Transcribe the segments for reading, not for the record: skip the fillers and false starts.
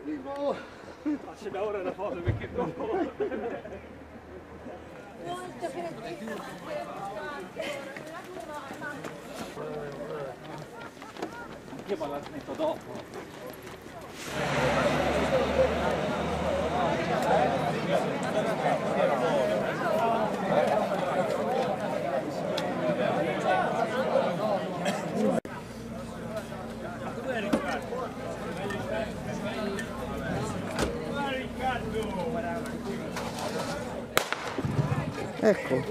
Facciamo ora una foto perché dopo... Molto creativa. Anche ma la smetto dopo. Ecco.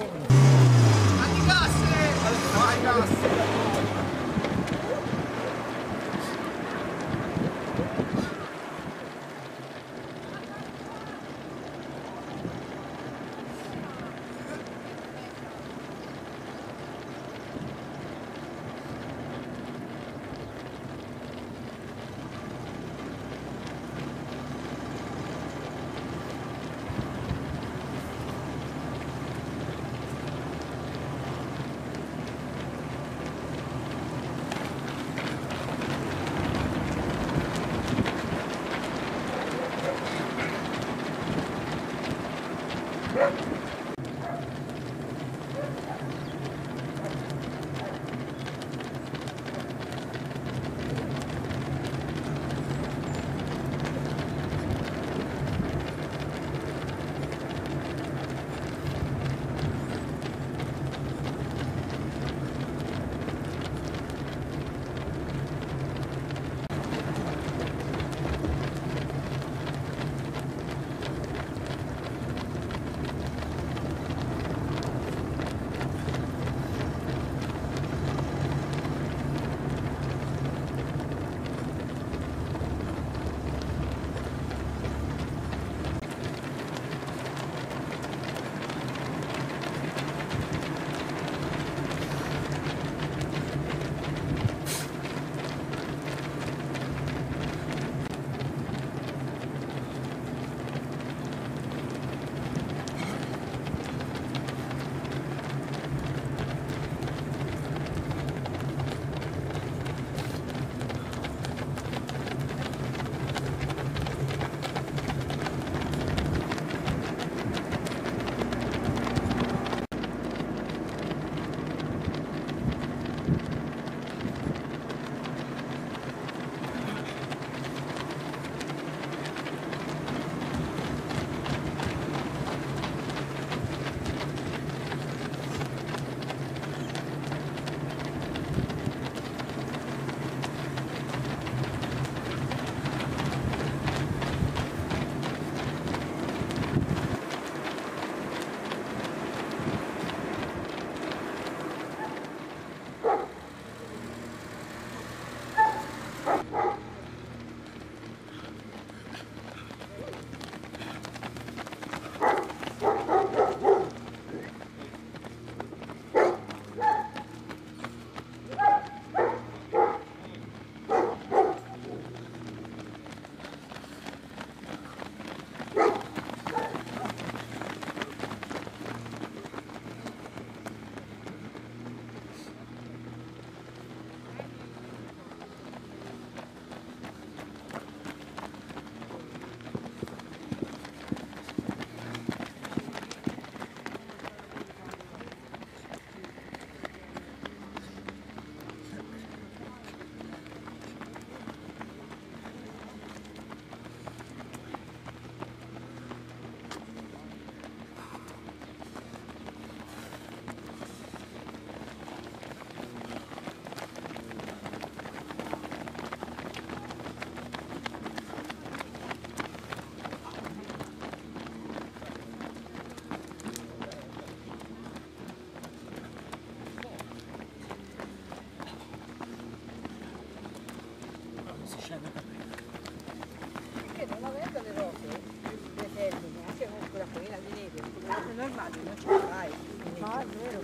Perché non avendo le rose, le femmine, anche con quella farina di neve, le rose normali non ce le fai. No, è vero.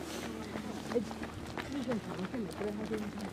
E io pensavo che le prima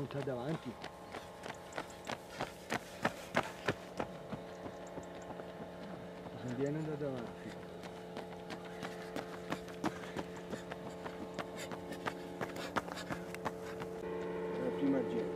punta davanti. Non viene da davanti. La prima gente.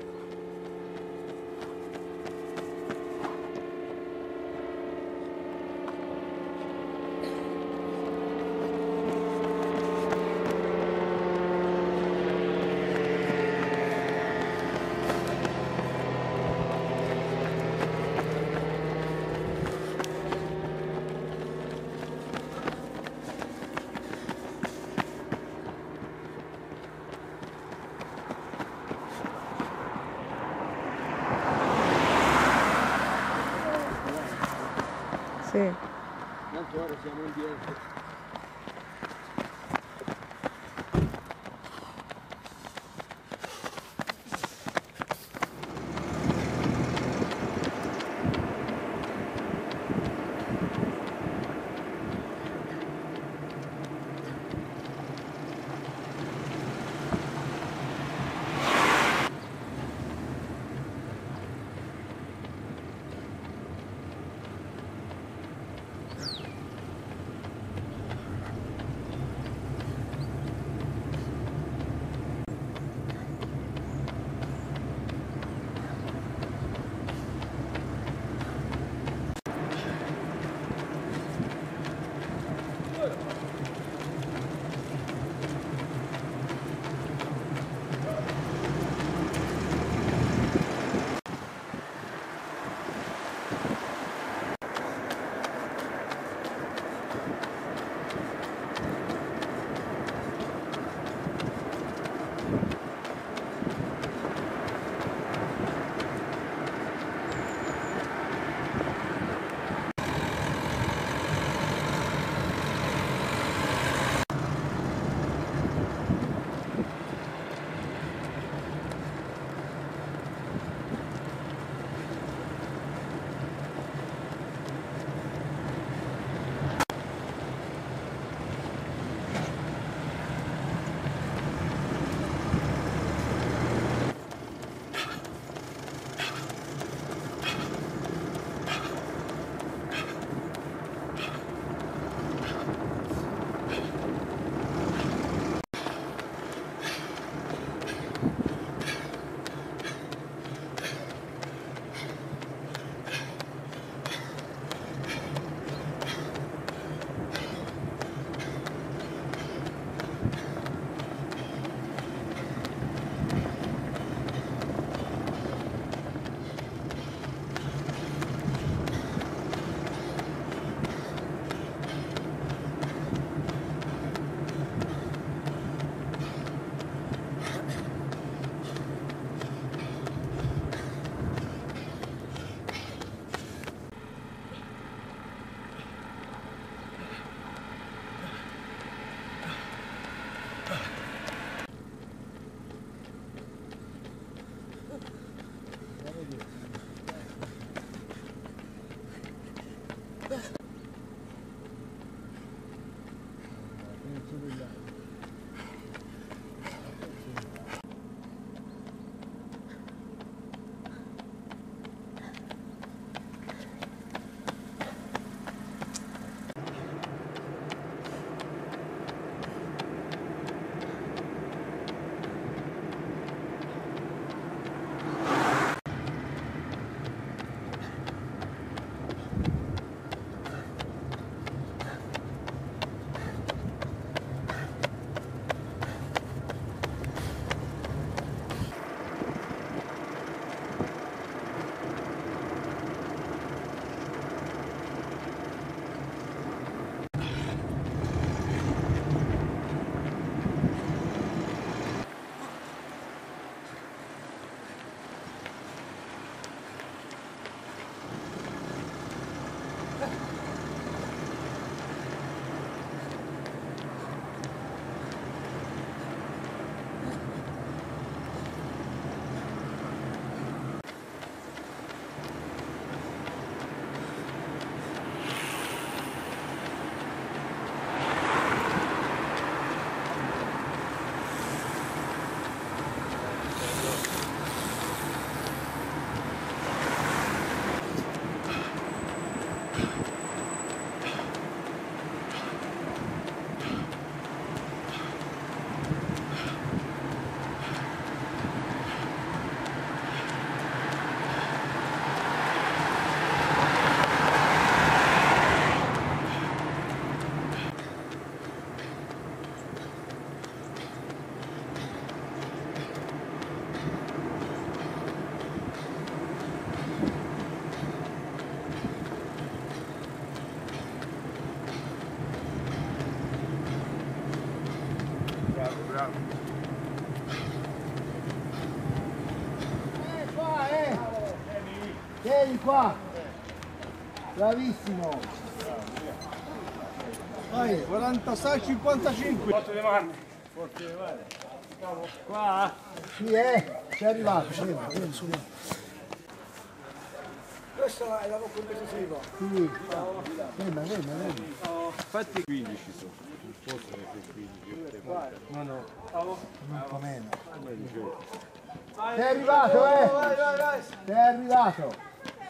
Sì. Tanto ora siamo indietro. Vieni qua! Bravissimo! Vai, 46-55! Forte le mani. Forte le mani. Qua? Sì, sei arrivato, vieni, su. Questa è la competitiva. Sì, ferma. Fatti 15 sono. Non possono essere 15. No. Un po' meno. Sei arrivato, Vai. Sei arrivato!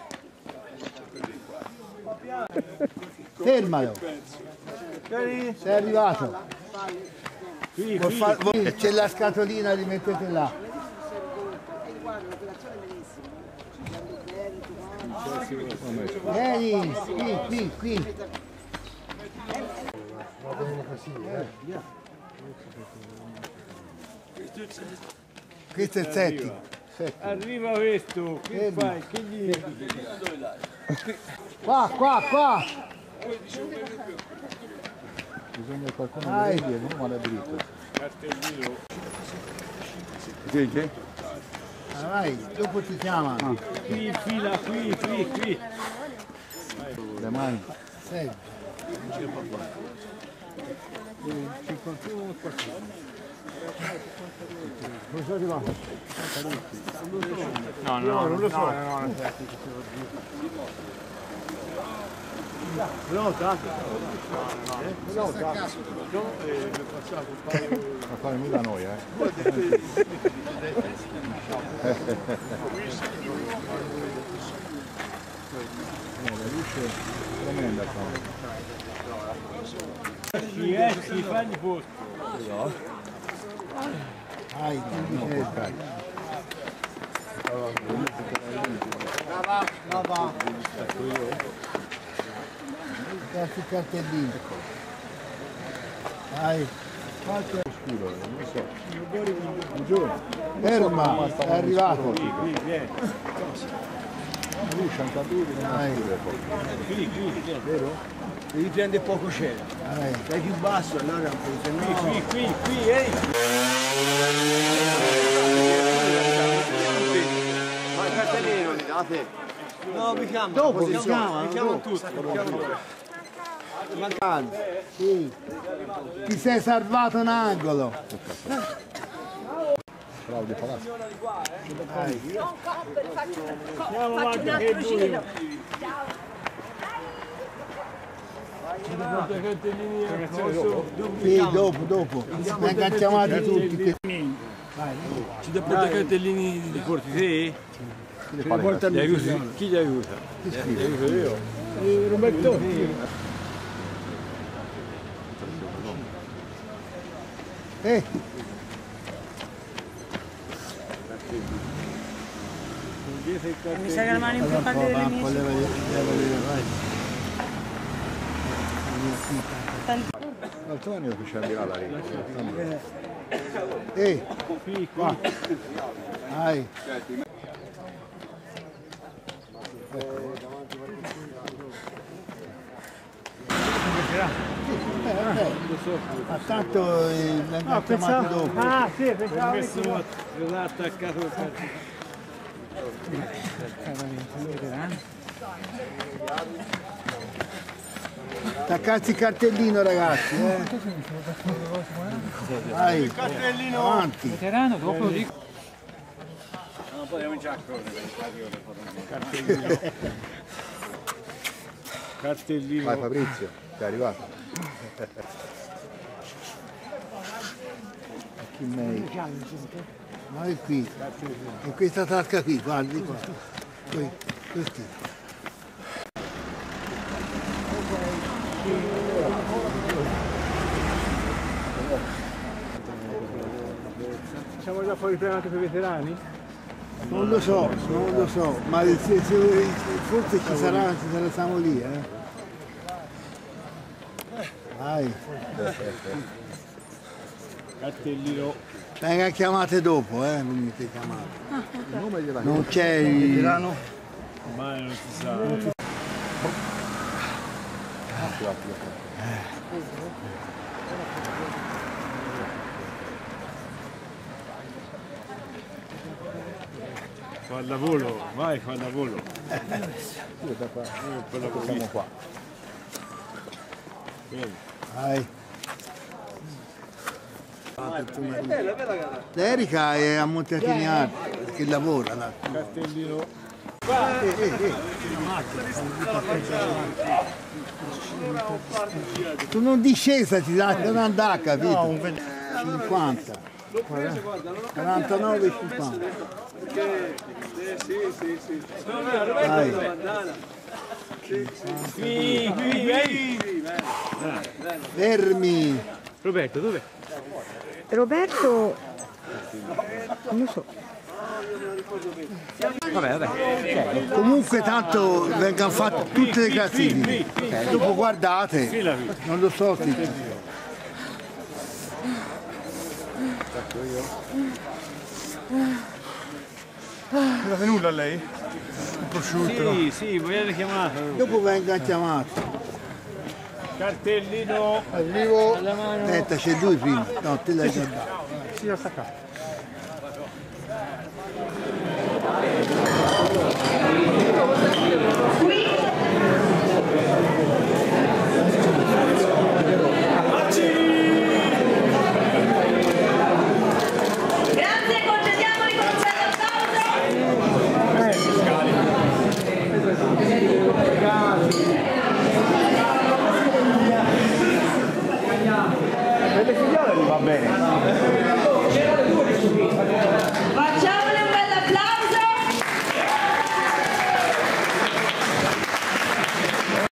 Fermalo! Sei arrivato! C'è la scatolina, li mettete là. Vieni, qui. Va bene così, Questo è il settimo. Arriva questo, che fai? Che gli Qua! Bisogna qualcuno che vedi e non è dritto. cartellino. Sì? Vai, dopo ti chiamano. Qui, fila, qui. Le mani. Sei. 51 o 40. Non sono arrivato. No, non lo so. Non fare nulla a noi, La luce è tremenda qua. Si fagli posto. Vai, Brava. Cazzo il cartellino. Vai. Scuro, non so. Giù. Ferma, è arrivato. Qui, vieni. Lui Sciantaduri non è scuro poi. Qui, Vero? devi prendere poco cielo. Vai. Dai più basso, allora se no... Qui, ehi! Ma il cartellino li date? No, mi chiamano. Dopo mi chiamano. Mi chiamano tutti. Sì. Ti sei salvato un angolo. Claudio Palazzo. Andiamo avanti, che è buio. Sì, dopo. Mi hanno chiamati tutti. Ci dà portare cartellini di porti, sì? Chi li aiuta? Li aiuto io. Roberto. Mi sa che la mano importante delle mie. L'altro anno faceva di là la riga. Qua. Vai. Ma tanto mi hanno chiamato dopo. Ah, sì, pensavo che non ha attaccato il cartellino. Attaccate il cartellino, ragazzi. Vai. Il cartellino Avanti. Veterano, dopo dico. Non potremmo già correre. Cartellino. Vai Fabrizio, sei arrivato. Chi mei? Vai qui. In questa tasca qui, guardi qua. Questi. Facciamo già fuori prima anche per i veterani? Non lo so, ma forse ci sarà, siamo lì, Vai. Cartellino. Venga chiamate dopo, venite chiamate. Non c'è il... Ma non si sa. Fa il lavoro, vai, fa il lavoro. Siamo qua. Vai. L'Erica è a Monteatinari, che lavora là. Cartellino. Tu non discesa, ti dà non andare, capito? 50. 49 e 50. Sì. Vai. Qui. Fermi. Roberto, dov'è? Roberto, non lo so. Vabbè. Comunque tanto vengono fatte tutte le classifiche. Dopo guardate, non lo so. Non è venuta lei? Il prosciutto? Sì, vogliate chiamato. Dopo vengono chiamati. Cartellino. Arrivo. Aspetta, c'è lui prima. No, te l'hai già dato. Sì, lo staccato.